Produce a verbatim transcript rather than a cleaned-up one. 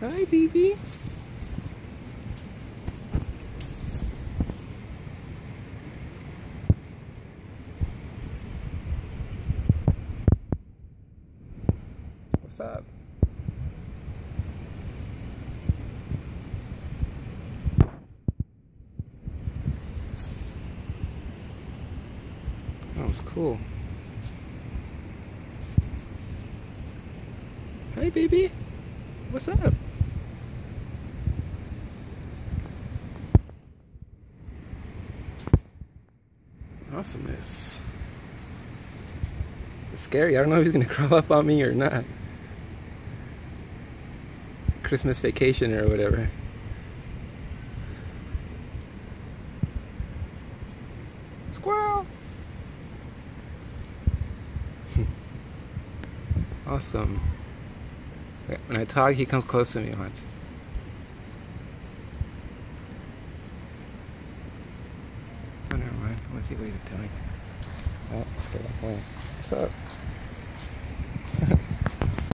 Hi, baby. What's up? That was cool. Hey, baby. What's up? Awesomeness. It's scary. I don't know if he's gonna crawl up on me or not. Christmas vacation or whatever. Squirrel! Awesome. When I talk, he comes close to me. Watch. Oh, never mind. Let's see what he's doing. Oh, scared off away. What's up?